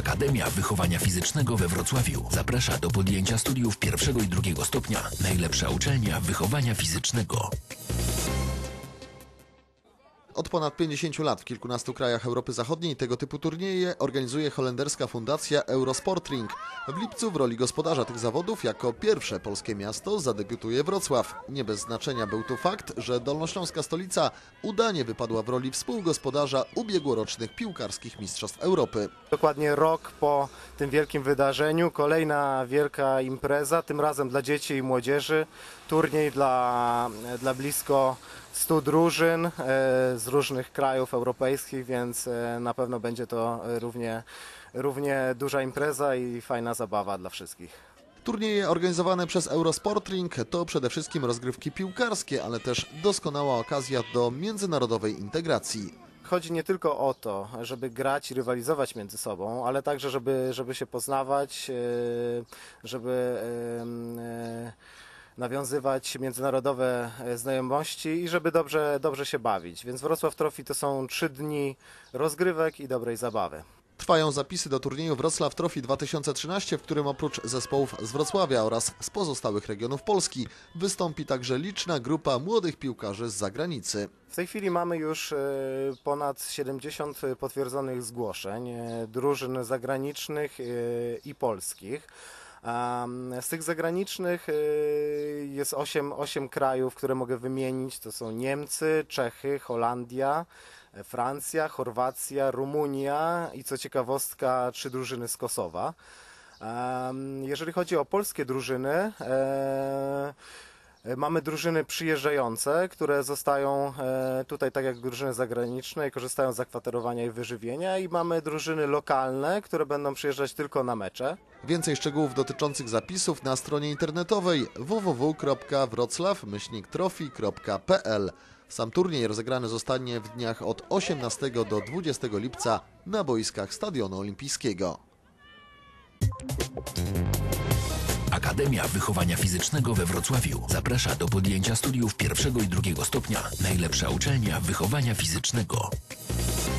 Akademia Wychowania Fizycznego we Wrocławiu zaprasza do podjęcia studiów pierwszego i drugiego stopnia. Najlepsza uczelnia wychowania fizycznego. Od ponad 50 lat w kilkunastu krajach Europy Zachodniej tego typu turnieje organizuje holenderska fundacja Eurosportring. W lipcu w roli gospodarza tych zawodów jako pierwsze polskie miasto zadebiutuje Wrocław. Nie bez znaczenia był tu fakt, że dolnośląska stolica udanie wypadła w roli współgospodarza ubiegłorocznych piłkarskich Mistrzostw Europy. Dokładnie rok po tym wielkim wydarzeniu, kolejna wielka impreza, tym razem dla dzieci i młodzieży. Turniej dla blisko 100 drużyn z różnych krajów europejskich, więc na pewno będzie to równie duża impreza i fajna zabawa dla wszystkich. Turnieje organizowane przez Eurosportring to przede wszystkim rozgrywki piłkarskie, ale też doskonała okazja do międzynarodowej integracji. Chodzi nie tylko o to, żeby grać i rywalizować między sobą, ale także, żeby się poznawać, żeby nawiązywać międzynarodowe znajomości i żeby dobrze się bawić. Więc Wrocław Trophy to są 3 dni rozgrywek i dobrej zabawy. Trwają zapisy do turnieju Wrocław Trophy 2013, w którym oprócz zespołów z Wrocławia oraz z pozostałych regionów Polski wystąpi także liczna grupa młodych piłkarzy z zagranicy. W tej chwili mamy już ponad 70 potwierdzonych zgłoszeń drużyn zagranicznych i polskich. Z tych zagranicznych jest 8 krajów, które mogę wymienić. To są Niemcy, Czechy, Holandia, Francja, Chorwacja, Rumunia i co ciekawostka 3 drużyny z Kosowa. Jeżeli chodzi o polskie drużyny, mamy drużyny przyjeżdżające, które zostają tutaj tak jak drużyny zagraniczne i korzystają z zakwaterowania i wyżywienia, i mamy drużyny lokalne, które będą przyjeżdżać tylko na mecze. Więcej szczegółów dotyczących zapisów na stronie internetowej www.wroclaw-trophy.pl. Sam turniej rozegrany zostanie w dniach od 18 do 20 lipca na boiskach Stadionu Olimpijskiego. Akademia Wychowania Fizycznego we Wrocławiu zaprasza do podjęcia studiów pierwszego i drugiego stopnia. Najlepsza uczelnia wychowania fizycznego.